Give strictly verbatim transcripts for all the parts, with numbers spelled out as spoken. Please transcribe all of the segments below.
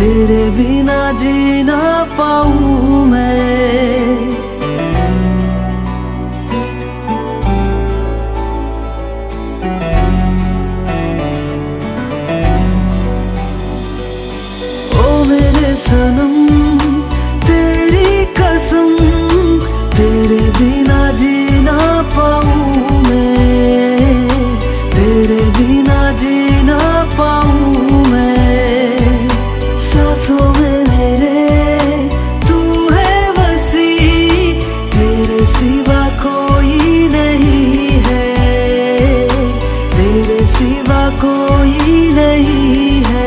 तेरे बिना जी ना पाऊं मैं। ओ मेरे सनम तेरी कसम, तेरे बिना जी ना पाऊं मैं, तेरे बिना जी ना पाऊं मैं। सांसों में मेरे तू है बसी, तेरे सिवा कोई नहीं है, तेरे सिवा कोई नहीं है।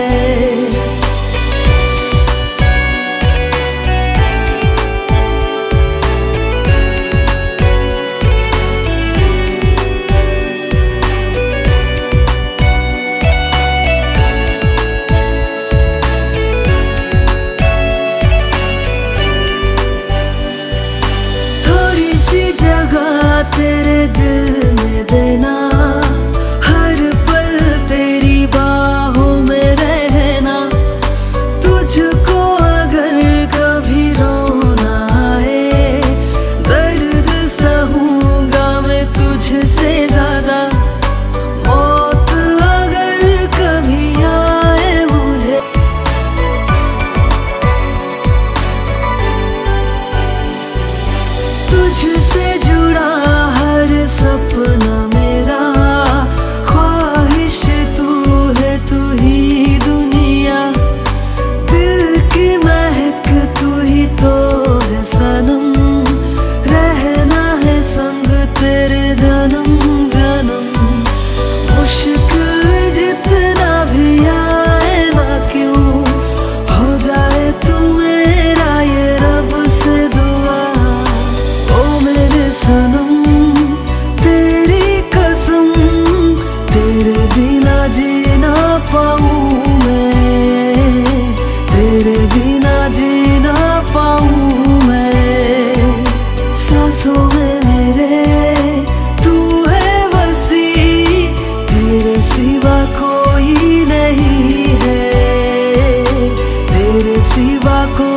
तेरे दिल में देना, हर पल तेरी बाहों में रहना। तुझको अगर कभी रोना आए, दर्द सहूंगा मैं तुझसे ज्यादा। मौत अगर कभी आए मुझे, तुझसे जुड़ा सपना मेरा, ख्वाहिश तू है, तू ही दुनिया। दिल की महक तू ही तो है सनम, रहना है संग तेरे जन्म जन्म। मुश्किल जितना भी आए ना क्यों, हो जाए तू मेरा ये रब से दुआ। ओ मेरे सनम जी ना पाऊं मैं, तेरे बिना जी ना पाऊं मैं। सांसों में मेरे तू है बसी, तेरे सिवा कोई नहीं है, तेरे सिवा कोई